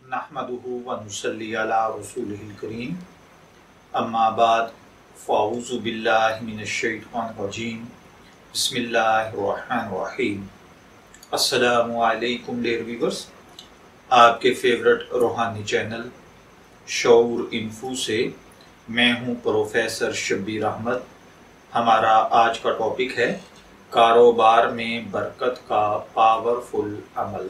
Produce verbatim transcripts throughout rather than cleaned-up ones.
नहमदुहु व नुसल्ली अला रसूलिहिल करीम अम्मा बाद फ़अऊज़ु बिल्लाहि मिनश शैतानिर रजीम बिस्मिल्लाहिर रहमानिर रहीम। अस्सलामु अलैकुम डियर व्यूअर्स, आपके फेवरेट रूहानी चैनल शऊर इन्फो से मैं हूं प्रोफेसर शब्बीर अहमद। हमारा आज का टॉपिक है कारोबार में बरकत का पावरफुल अमल।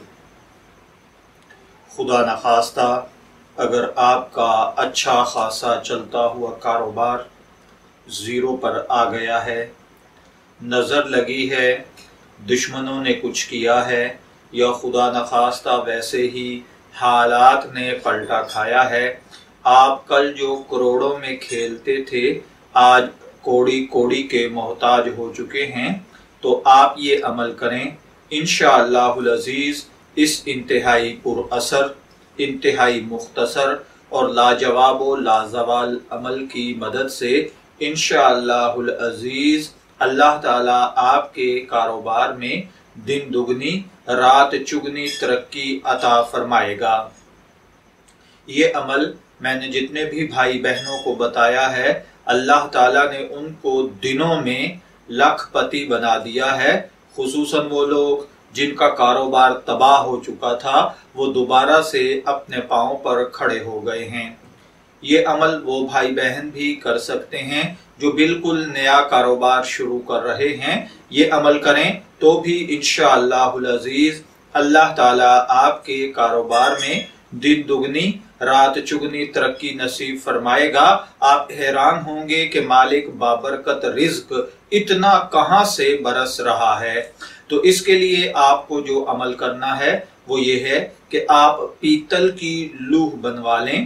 खुदा न खास्ता अगर आपका अच्छा खासा चलता हुआ कारोबार ज़ीरो पर आ गया है, नज़र लगी है, दुश्मनों ने कुछ किया है, या खुदा न खास्ता वैसे ही हालात ने पलटा खाया है, आप कल जो करोड़ों में खेलते थे आज कोड़ी कोड़ी के मोहताज हो चुके हैं, तो आप ये अमल करें। इंशाअल्लाहुल अज़ीज़ इस इंतहाई पुर असर, इंतहाई मुख्तसर और लाजवाब व लाजवाल अमल की मदद से इंशाअल्लाहुल अज़ीज़ अल्लाह ताला आपके कारोबार में दिन दुगनी रात चुगनी तरक्की अता फरमाएगा। ये अमल मैंने जितने भी भाई बहनों को बताया है, अल्लाह ताला ने उनको दिनों में लखपति बना दिया है। खुसूसन वो लोग जिनका कारोबार तबाह हो चुका था, वो दोबारा से अपने पांव पर खड़े हो गए हैं। ये अमल वो भाई बहन भी कर सकते हैं जो बिल्कुल नया कारोबार शुरू कर रहे हैं। ये अमल करें तो भी इंशाअल्लाहुल अज़ीज़ अल्लाह ताला आपके कारोबार में दिन दुगनी रात चुगनी तरक्की नसीब फरमाएगा। आप हैरान होंगे कि मालिक बाबरकत रिज्क इतना कहां से बरस रहा है। तो इसके लिए आपको जो अमल करना है वो ये है कि आप पीतल की लूह बनवा लें,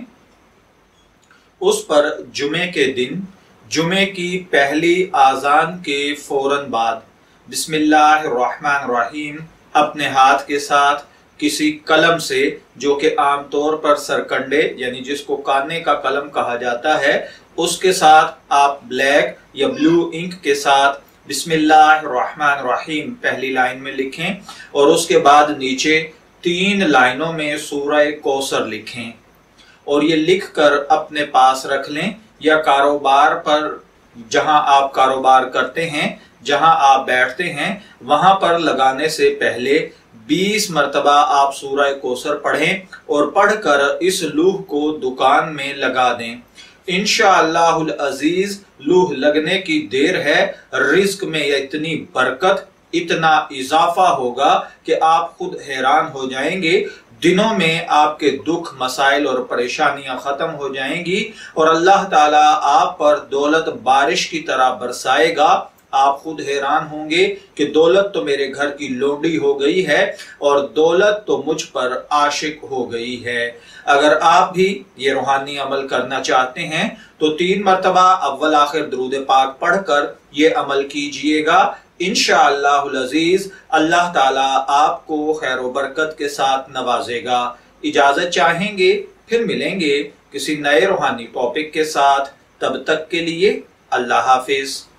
उस पर जुमे के दिन जुमे की पहली आजान के फौरन बाद बिस्मिल्लाहिर्रहमानिर्रहीम अपने हाथ के साथ किसी कलम से, जो कि आमतौर पर सरकंडे यानी जिसको काने का कलम कहा जाता है, उसके साथ आप ब्लैक या ब्लू इंक के साथ बिस्मिल्लाहिर्रहमानिर्रहीम पहली लाइन में लिखें और उसके बाद नीचे तीन लाइनों में सूरह कौसर लिखें और ये लिखकर अपने पास रख लें, या कारोबार पर जहां आप कारोबार करते हैं, जहां आप बैठते हैं, वहां पर लगाने से पहले बीस मरतबा आप सूरह कौसर पढ़ें और पढ़कर इस लूह को दुकान में लगा दें। इंशाअल्लाहुल अज़ीज़ लूह लगने की देर है, रिज्क में इतनी बरकत, इतना इजाफा होगा कि आप खुद हैरान हो जाएंगे। दिनों में आपके दुख मसाइल और परेशानियां खत्म हो जाएंगी और अल्लाह ताला आप पर दौलत बारिश की तरह बरसाएगा। आप खुद हैरान होंगे कि दौलत तो मेरे घर की लोंडी हो गई है और दौलत तो मुझ पर आशिक हो गई है। अगर आप भी ये रूहानी अमल करना चाहते हैं तो तीन मरतबा अव्वल आखिर दुरूद पाक पढ़कर ये अमल कीजिएगा। इंशाअल्लाहुल अज़ीज़ अल्लाह ताला आपको खैर व बरकत के साथ नवाजेगा। इजाजत चाहेंगे, फिर मिलेंगे किसी नए रूहानी टॉपिक के साथ। तब तक के लिए अल्लाह हाफिज।